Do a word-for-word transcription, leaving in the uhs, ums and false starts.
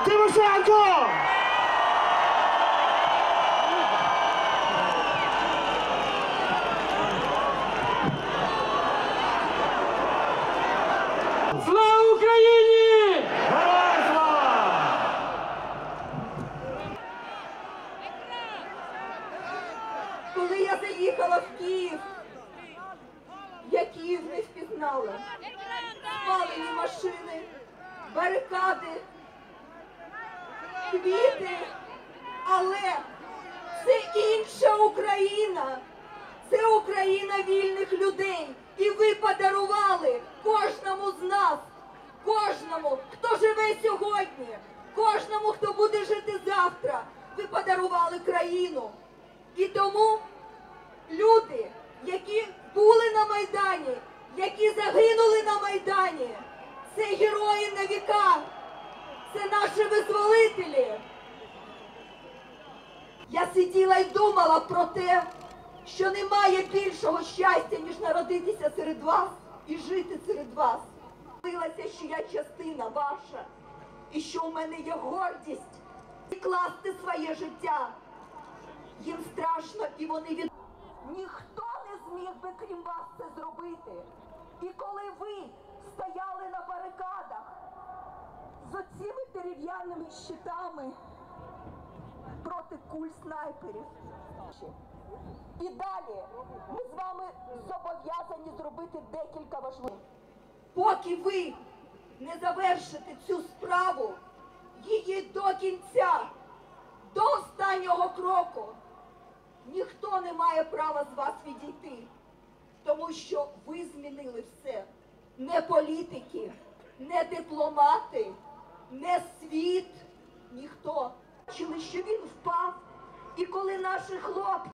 Тимошенко! Слава Україні! Героям слава! Коли я заїхала в Київ, я Київ не впізнала. Спалені машини, барикади, квіти. Але це інша Україна. Це Україна вільних людей. І ви подарували кожному з нас, кожному, хто живе сьогодні, кожному, хто буде жити завтра. Ви подарували країну. І тому люди, які були на Майдані, які загинули на Майдані, це герої на віка, це наші визволителі. Я сиділа і думала про те, що немає більшого щастя, ніж народитися серед вас і жити серед вас. Дивилася, що я частина ваша, і що у мене є гордість класти своє життя. Їм страшно, і вони від... Ніхто не зміг би, крім вас, це зробити. І коли ви стояли на барикадах з оцими дерев'яними щитами проти куль снайперів, і далі ми з вами зобов'язані зробити декілька важливих. Поки ви не завершите цю справу, її до кінця, до останнього кроку, ніхто не має права з вас відійти. Тому що ви змінили все. Не політики, не дипломати, не світ, ніхто. Бачили, що він впав, і коли наші хлопці